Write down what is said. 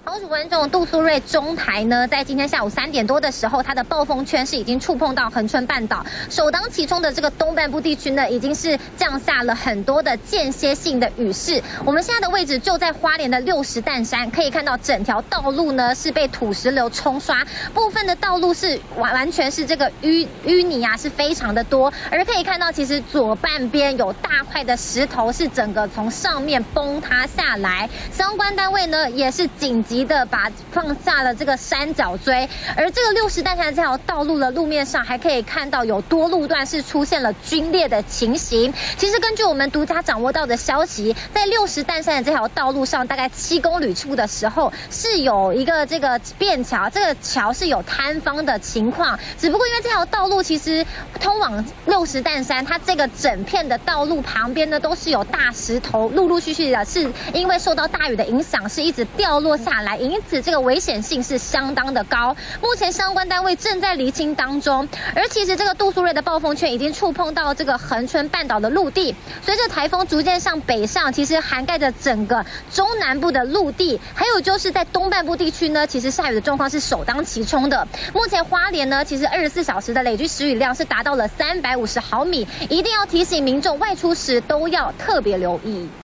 高主观众杜苏芮中台呢，在今天下午3点多的时候，它的暴风圈是已经触碰到恒春半岛，首当其冲的这个东半部地区呢，已经是降下了很多的间歇性的雨势。我们现在的位置就在花莲的60担山，可以看到整条道路呢是被土石流冲刷，部分的道路是完全是这个淤泥啊，是非常的多。而可以看到，其实左半边有大块的石头是整个从上面崩塌下来，相关单位呢也是紧急的放下了这个山脚锥，而这个60担山这条道路的路面上还可以看到有多路段是出现了龟裂的情形。其实根据我们独家掌握到的消息，在60担山的这条道路上，大概7公里处的时候是有一个这个便桥，这个桥是有坍方的情况。只不过因为这条道路其实通往60担山，它这个整片的道路旁边呢都是有大石头，陆陆续续的是因为受到大雨的影响，是一直掉落下来，因此这个危险性是相当的高。目前相关单位正在厘清当中，而其实这个杜苏芮的暴风圈已经触碰到这个恒春半岛的陆地，随着台风逐渐向北上，其实涵盖着整个中南部的陆地，还有就是在东半部地区呢，其实下雨的状况是首当其冲的。目前花莲呢，其实24小时的累积时雨量是达到了350毫米，一定要提醒民众外出时都要特别留意。